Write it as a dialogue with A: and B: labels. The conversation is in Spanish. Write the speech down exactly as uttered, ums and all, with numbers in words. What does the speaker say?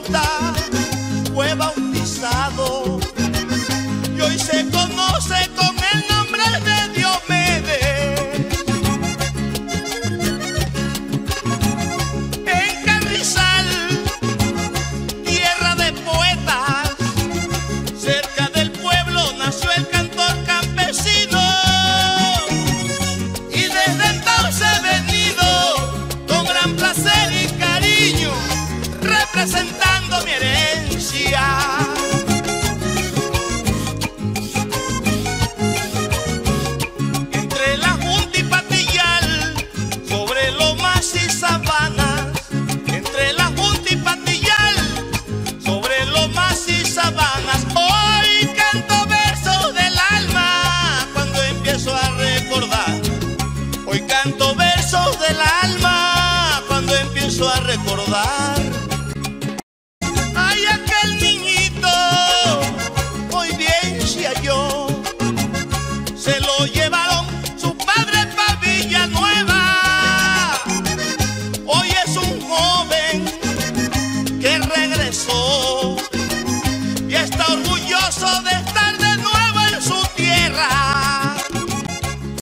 A: Costa fue bautizado y hoy se conoce con el nombre de Diomedes. En Carrizal, tierra de poetas, cerca del pueblo nació el cantor campesino, y desde entonces he venido con gran placer y cariño representando mi herencia. Entre la Junta y Patillal, sobre lomas y sabanas, entre la Junta y Patillal, sobre lomas y sabanas, hoy canto versos del alma cuando empiezo a recordar. Hoy canto versos del alma cuando empiezo a recordar.